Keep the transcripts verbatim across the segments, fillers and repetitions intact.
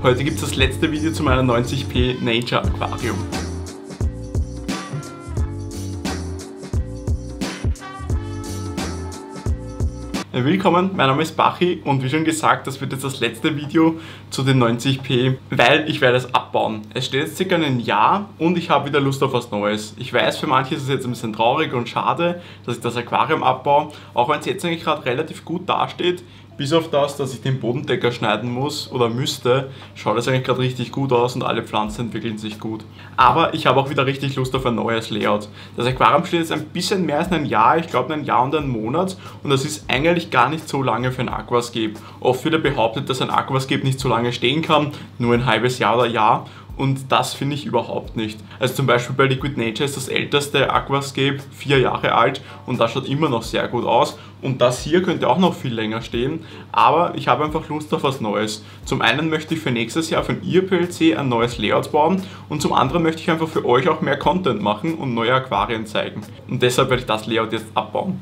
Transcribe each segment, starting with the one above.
Heute gibt es das letzte Video zu meinem neunzig p Nature Aquarium. Willkommen, mein Name ist Bachi und wie schon gesagt, das wird jetzt das letzte Video zu den neunzig p, weil ich werde es abbauen. Es steht jetzt circa ein Jahr und ich habe wieder Lust auf was Neues. Ich weiß, für manche ist es jetzt ein bisschen traurig und schade, dass ich das Aquarium abbaue, auch wenn es jetzt eigentlich gerade relativ gut dasteht. Bis auf das, dass ich den Bodendecker schneiden muss oder müsste, schaut es eigentlich gerade richtig gut aus und alle Pflanzen entwickeln sich gut. Aber ich habe auch wieder richtig Lust auf ein neues Layout. Das Aquarium steht jetzt ein bisschen mehr als ein Jahr, ich glaube ein Jahr und ein Monat, und das ist eigentlich gar nicht so lange für ein Aquascape. Oft wird behauptet, dass ein Aquascape nicht so lange stehen kann, nur ein halbes Jahr oder Jahr. Und das finde ich überhaupt nicht. Also zum Beispiel bei Liquid Nature ist das älteste Aquascape vier Jahre alt und das schaut immer noch sehr gut aus. Und das hier könnte auch noch viel länger stehen, aber ich habe einfach Lust auf was Neues. Zum einen möchte ich für nächstes Jahr von I R P L C ein neues Layout bauen und zum anderen möchte ich einfach für euch auch mehr Content machen und neue Aquarien zeigen. Und deshalb werde ich das Layout jetzt abbauen.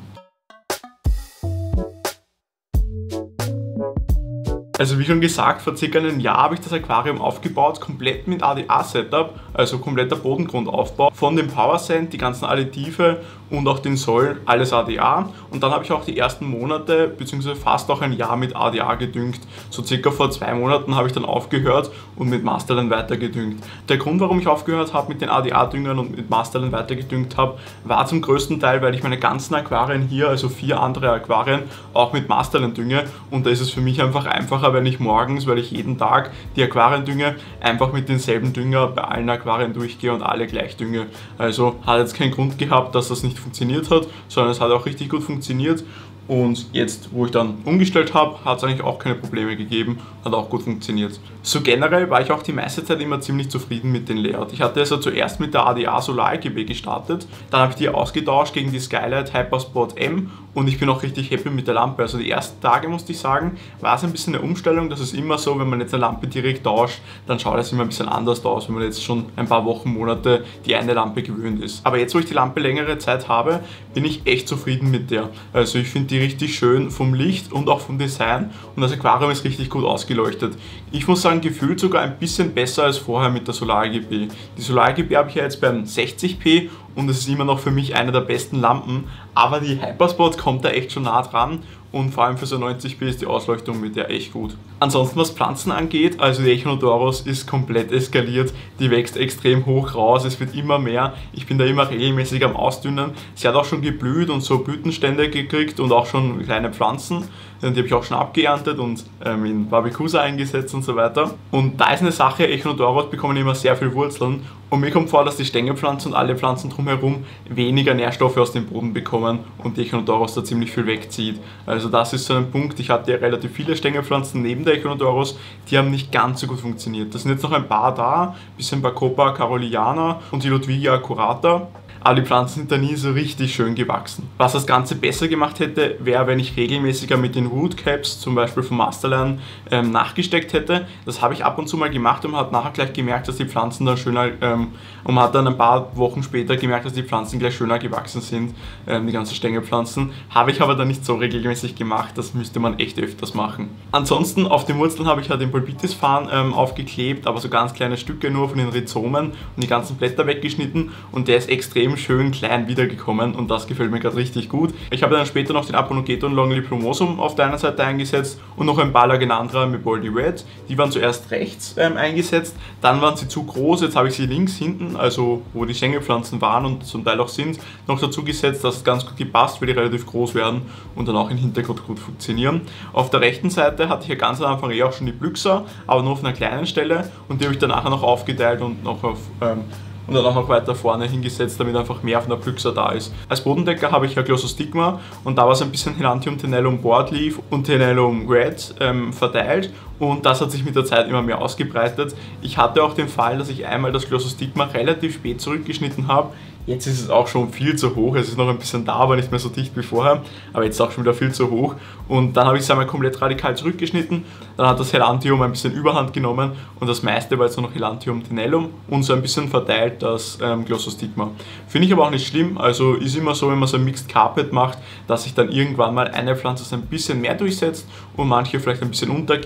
Also wie schon gesagt, vor circa einem Jahr habe ich das Aquarium aufgebaut, komplett mit A D A-Setup, also kompletter Bodengrundaufbau. Von dem Power Sand, die ganzen Additive und auch den Soil, alles A D A. Und dann habe ich auch die ersten Monate, beziehungsweise fast auch ein Jahr mit A D A gedüngt. So circa vor zwei Monaten habe ich dann aufgehört und mit Masterland weiter gedüngt. Der Grund, warum ich aufgehört habe mit den A D A-Düngern und mit Masterland weiter gedüngt habe, war zum größten Teil, weil ich meine ganzen Aquarien hier, also vier andere Aquarien, auch mit Masterland dünge. Und da ist es für mich einfach einfacher, wenn ich morgens, weil ich jeden Tag die Aquarien dünge, einfach mit denselben Dünger bei allen Aquarien durchgehe und alle gleich dünge. Also hat jetzt keinen Grund gehabt, dass das nicht funktioniert hat, sondern es hat auch richtig gut funktioniert. Und jetzt, wo ich dann umgestellt habe, hat es eigentlich auch keine Probleme gegeben, hat auch gut funktioniert. So generell war ich auch die meiste Zeit immer ziemlich zufrieden mit dem Layout. Ich hatte also zuerst mit der A D A Solar I G B gestartet, dann habe ich die ausgetauscht gegen die Skylight Hyperspot M und ich bin auch richtig happy mit der Lampe. Also die ersten Tage, musste ich sagen, war es ein bisschen eine Umstellung. Das ist immer so, wenn man jetzt eine Lampe direkt tauscht, dann schaut es immer ein bisschen anders aus, wenn man jetzt schon ein paar Wochen, Monate die eine Lampe gewöhnt ist. Aber jetzt, wo ich die Lampe längere Zeit habe, bin ich echt zufrieden mit der. Also ich finde die richtig schön vom Licht und auch vom Design und das Aquarium ist richtig gut ausgeleuchtet. Ich muss sagen, gefühlt sogar ein bisschen besser als vorher mit der Solar I G B. Die Solar I G B habe ich ja jetzt beim sechzig p und es ist immer noch für mich eine der besten Lampen, aber die Hyperspot kommt da echt schon nah dran und vor allem für so neunzig p ist die Ausleuchtung mit der echt gut. Ansonsten, was Pflanzen angeht, also die Echinodorus ist komplett eskaliert, die wächst extrem hoch raus, es wird immer mehr, ich bin da immer regelmäßig am Ausdünnen. Sie hat auch schon geblüht und so Blütenstände gekriegt und auch schon kleine Pflanzen, die habe ich auch schon abgeerntet und ähm, in Barbecue eingesetzt und so weiter. Und da ist eine Sache, Echinodorus bekommen immer sehr viel Wurzeln und mir kommt vor, dass die Stängelpflanzen und alle Pflanzen drumherum weniger Nährstoffe aus dem Boden bekommen und die Echinodorus da ziemlich viel wegzieht. Also das ist so ein Punkt, ich hatte ja relativ viele Stängelpflanzen neben der Echinodorus, die haben nicht ganz so gut funktioniert. Da sind jetzt noch ein paar da, bisschen Bacopa caroliana und die Ludwigia accurata. Aber die Pflanzen sind da nie so richtig schön gewachsen. Was das Ganze besser gemacht hätte, wäre, wenn ich regelmäßiger mit den Root Caps, zum Beispiel vom Masterland, ähm, nachgesteckt hätte. Das habe ich ab und zu mal gemacht und man hat nachher gleich gemerkt, dass die Pflanzen dann schöner, ähm, und man hat dann ein paar Wochen später gemerkt, dass die Pflanzen gleich schöner gewachsen sind, ähm, die ganzen Stängelpflanzen. Habe ich aber dann nicht so regelmäßig gemacht, das müsste man echt öfters machen. Ansonsten, auf den Wurzeln habe ich ja den Pulpitis-Farn ähm, aufgeklebt, aber so ganz kleine Stücke nur von den Rhizomen und die ganzen Blätter weggeschnitten und der ist extrem schön klein wiedergekommen und das gefällt mir gerade richtig gut. Ich habe dann später noch den Aponogeton longliplumosum auf der einen Seite eingesetzt und noch ein paar Lagenandra Meboldi Red. Die waren zuerst rechts ähm, eingesetzt, dann waren sie zu groß, jetzt habe ich sie links hinten, also wo die Stängelpflanzen waren und zum Teil auch sind, noch dazu gesetzt. Das hat ganz gut gepasst, weil die relativ groß werden und dann auch im Hintergrund gut funktionieren. Auf der rechten Seite hatte ich ja ganz am Anfang eh auch schon die Blüxer, aber nur auf einer kleinen Stelle und die habe ich dann nachher noch aufgeteilt und noch auf ähm, und dann auch noch weiter vorne hingesetzt, damit einfach mehr von der Blüxer da ist. Als Bodendecker habe ich ja Glossostigma und da war es ein bisschen Helantium tenellum Boardleaf und Tenellum Red ähm, verteilt und das hat sich mit der Zeit immer mehr ausgebreitet. Ich hatte auch den Fall, dass ich einmal das Glossostigma relativ spät zurückgeschnitten habe. Jetzt ist es auch schon viel zu hoch, es ist noch ein bisschen da, aber nicht mehr so dicht wie vorher, aber jetzt auch schon wieder viel zu hoch. Und dann habe ich es einmal komplett radikal zurückgeschnitten, dann hat das Helantium ein bisschen Überhand genommen und das meiste war jetzt nur noch Helantium tenellum und so ein bisschen verteilt das ähm, Glossostigma. Finde ich aber auch nicht schlimm, also ist immer so, wenn man so ein Mixed Carpet macht, dass sich dann irgendwann mal eine Pflanze so ein bisschen mehr durchsetzt und manche vielleicht ein bisschen untergehen,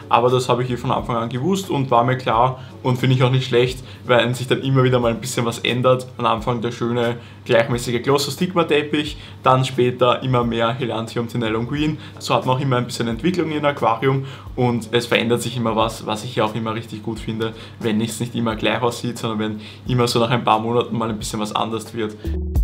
aber das habe ich eh von Anfang an gewusst und war mir klar und finde ich auch nicht schlecht, weil sich dann immer wieder mal ein bisschen was ändert. Am Anfang der schöne, gleichmäßige Glossostigma-Teppich, dann später immer mehr Helantium, Tinellum Green. So hat man auch immer ein bisschen Entwicklung in Aquarium und es verändert sich immer was, was ich ja auch immer richtig gut finde, wenn es nicht immer gleich aussieht, sondern wenn immer so nach ein paar Monaten mal ein bisschen was anders wird.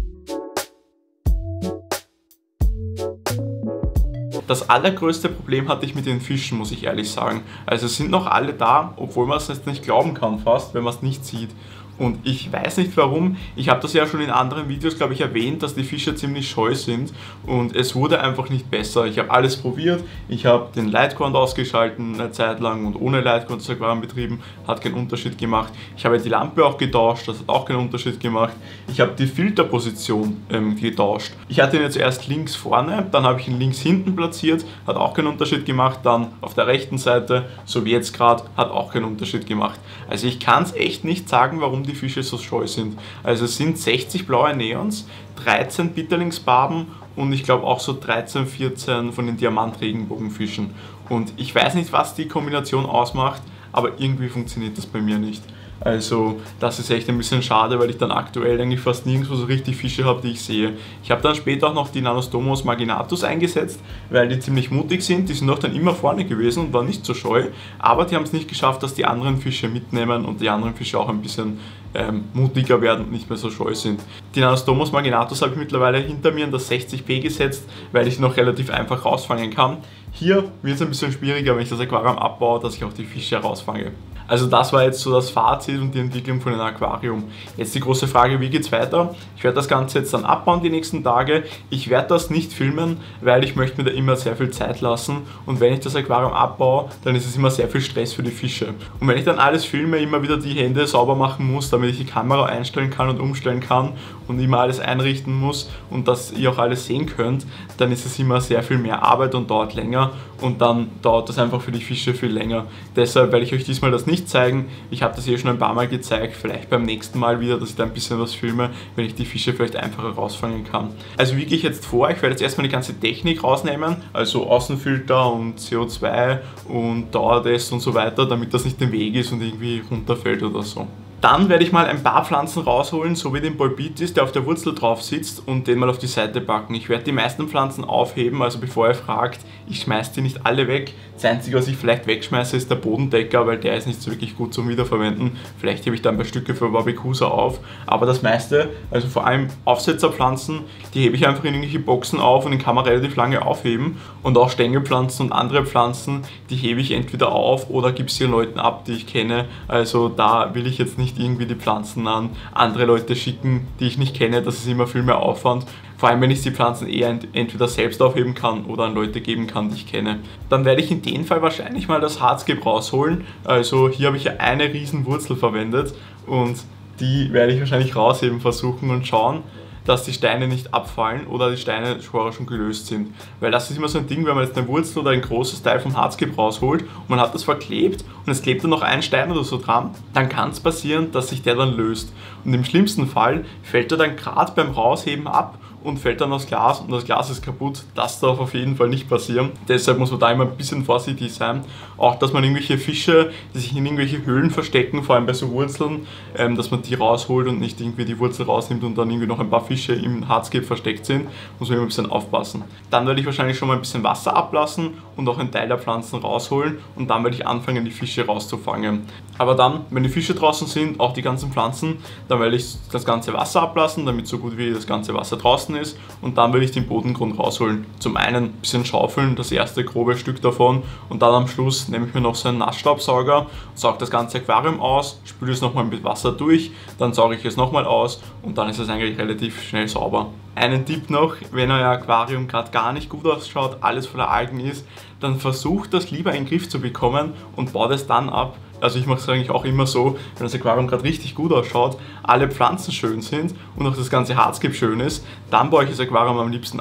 Das allergrößte Problem hatte ich mit den Fischen, muss ich ehrlich sagen. Also es sind noch alle da, obwohl man es jetzt nicht glauben kann fast, wenn man es nicht sieht. Und ich weiß nicht warum, ich habe das ja schon in anderen Videos, glaube ich, erwähnt, dass die Fische ziemlich scheu sind und es wurde einfach nicht besser. Ich habe alles probiert, ich habe den Lightcount ausgeschalten eine Zeit lang und ohne Lightcount das Aquarium betrieben, hat keinen Unterschied gemacht. Ich habe die Lampe auch getauscht, das hat auch keinen Unterschied gemacht. Ich habe die Filterposition ähm, getauscht. Ich hatte ihn jetzt erst links vorne, dann habe ich ihn links hinten platziert, hat auch keinen Unterschied gemacht. Dann auf der rechten Seite, so wie jetzt gerade, hat auch keinen Unterschied gemacht. Also ich kann es echt nicht sagen, warum die die Fische so scheu sind. Also es sind sechzig blaue Neons, dreizehn Bitterlingsbarben und ich glaube auch so dreizehn, vierzehn von den Diamant-Regenbogenfischen. Und ich weiß nicht, was die Kombination ausmacht, aber irgendwie funktioniert das bei mir nicht. Also das ist echt ein bisschen schade, weil ich dann aktuell eigentlich fast nirgendwo so richtig Fische habe, die ich sehe. Ich habe dann später auch noch die Nanostomos marginatus eingesetzt, weil die ziemlich mutig sind. Die sind auch dann immer vorne gewesen und waren nicht so scheu, aber die haben es nicht geschafft, dass die anderen Fische mitnehmen und die anderen Fische auch ein bisschen ähm, mutiger werden und nicht mehr so scheu sind. Die Nanostomos marginatus habe ich mittlerweile hinter mir in das sechzig p gesetzt, weil ich noch relativ einfach rausfangen kann. Hier wird es ein bisschen schwieriger, wenn ich das Aquarium abbaue, dass ich auch die Fische herausfange. Also das war jetzt so das Fazit und die Entwicklung von einem Aquarium. Jetzt die große Frage, wie geht es weiter? Ich werde das Ganze jetzt dann abbauen die nächsten Tage. Ich werde das nicht filmen, weil ich möchte mir da immer sehr viel Zeit lassen. Und wenn ich das Aquarium abbaue, dann ist es immer sehr viel Stress für die Fische. Und wenn ich dann alles filme, immer wieder die Hände sauber machen muss, damit ich die Kamera einstellen kann und umstellen kann und immer alles einrichten muss und dass ihr auch alles sehen könnt, dann ist es immer sehr viel mehr Arbeit und dauert länger. Und dann dauert das einfach für die Fische viel länger. Deshalb werde ich euch diesmal das nicht zeigen. Ich habe das hier schon ein paar Mal gezeigt, vielleicht beim nächsten Mal wieder, dass ich da ein bisschen was filme, wenn ich die Fische vielleicht einfacher rausfangen kann. Also wie gehe ich jetzt vor? Ich werde jetzt erstmal die ganze Technik rausnehmen, also Außenfilter und C O zwei und Dauertest und so weiter, damit das nicht im Weg ist und irgendwie runterfällt oder so. Dann werde ich mal ein paar Pflanzen rausholen, so wie den Bolbitis, der auf der Wurzel drauf sitzt, und den mal auf die Seite packen. Ich werde die meisten Pflanzen aufheben, also bevor ihr fragt, ich schmeiße die nicht alle weg. Das Einzige, was ich vielleicht wegschmeiße, ist der Bodendecker, weil der ist nicht so wirklich gut zum Wiederverwenden. Vielleicht hebe ich da ein paar Stücke für Barbecusa auf, aber das meiste, also vor allem Aufsetzerpflanzen, die hebe ich einfach in irgendwelche Boxen auf und den kann man relativ lange aufheben. Und auch Stängelpflanzen und andere Pflanzen, die hebe ich entweder auf oder gebe sie Leuten ab, die ich kenne. Also da will ich jetzt nicht irgendwie die Pflanzen an andere Leute schicken, die ich nicht kenne, das ist immer viel mehr Aufwand. Vor allem, wenn ich die Pflanzen eher entweder selbst aufheben kann oder an Leute geben kann, die ich kenne. Dann werde ich in dem Fall wahrscheinlich mal das Hardscape rausholen. Also hier habe ich ja eine riesen Wurzel verwendet und die werde ich wahrscheinlich rausheben versuchen und schauen, dass die Steine nicht abfallen oder die Steine vorher schon gelöst sind. Weil das ist immer so ein Ding, wenn man jetzt eine Wurzel oder ein großes Teil vom Hardscape rausholt und man hat das verklebt und es klebt dann noch ein Stein oder so dran, dann kann es passieren, dass sich der dann löst. Und im schlimmsten Fall fällt er dann gerade beim Rausheben ab und fällt dann aufs Glas und das Glas ist kaputt. Das darf auf jeden Fall nicht passieren. Deshalb muss man da immer ein bisschen vorsichtig sein. Auch, dass man irgendwelche Fische, die sich in irgendwelche Höhlen verstecken, vor allem bei so Wurzeln, ähm, dass man die rausholt und nicht irgendwie die Wurzel rausnimmt und dann irgendwie noch ein paar Fische im Hardscape versteckt sind. Muss man immer ein bisschen aufpassen. Dann werde ich wahrscheinlich schon mal ein bisschen Wasser ablassen und auch einen Teil der Pflanzen rausholen und dann werde ich anfangen, die Fische rauszufangen. Aber dann, wenn die Fische draußen sind, auch die ganzen Pflanzen, dann werde ich das ganze Wasser ablassen, damit so gut wie das ganze Wasser draußen ist, und dann will ich den Bodengrund rausholen. Zum einen ein bisschen schaufeln, das erste grobe Stück davon, und dann am Schluss nehme ich mir noch so einen Nassstaubsauger, sauge das ganze Aquarium aus, spüle es nochmal mit Wasser durch, dann sauge ich es nochmal aus und dann ist es eigentlich relativ schnell sauber. Einen Tipp noch, wenn euer Aquarium gerade gar nicht gut ausschaut, alles voller Algen ist, dann versucht das lieber in den Griff zu bekommen und baut es dann ab. Also ich mache es eigentlich auch immer so, wenn das Aquarium gerade richtig gut ausschaut, alle Pflanzen schön sind und auch das ganze Hardscape schön ist, dann baue ich das Aquarium am liebsten ab,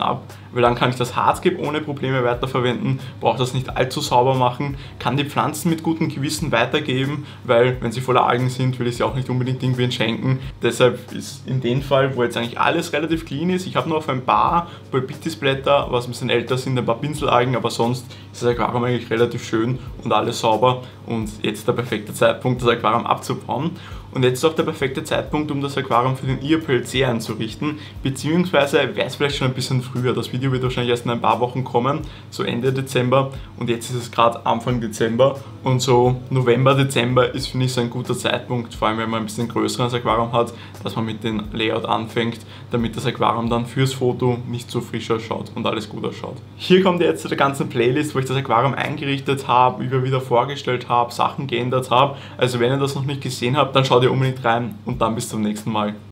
weil dann kann ich das Hardscape ohne Probleme weiterverwenden, brauche das nicht allzu sauber machen, kann die Pflanzen mit gutem Gewissen weitergeben, weil wenn sie voller Algen sind, will ich sie auch nicht unbedingt irgendwie entschenken. Deshalb ist in dem Fall, wo jetzt eigentlich alles relativ clean ist, ich habe nur auf ein paar Bolbitis-Blätter, was ein bisschen älter sind, ein paar Pinselalgen, aber sonst ist das Aquarium eigentlich relativ schön und alles sauber und jetzt der perfekte Zeitpunkt, das Aquarium abzubauen. Und jetzt ist auch der perfekte Zeitpunkt, um das Aquarium für den I A P L C einzurichten, beziehungsweise wäre es vielleicht schon ein bisschen früher. Das Video wird wahrscheinlich erst in ein paar Wochen kommen, so Ende Dezember, und jetzt ist es gerade Anfang Dezember und so November, Dezember ist, finde ich, so ein guter Zeitpunkt, vor allem wenn man ein bisschen größeres Aquarium hat, dass man mit dem Layout anfängt, damit das Aquarium dann fürs Foto nicht so frisch ausschaut und alles gut ausschaut. Hier kommt jetzt zu der ganzen Playlist, wo ich das Aquarium eingerichtet habe, wie wir wieder vorgestellt habe, Sachen geändert habe. Also wenn ihr das noch nicht gesehen habt, dann schaut ihr unbedingt rein und dann bis zum nächsten Mal.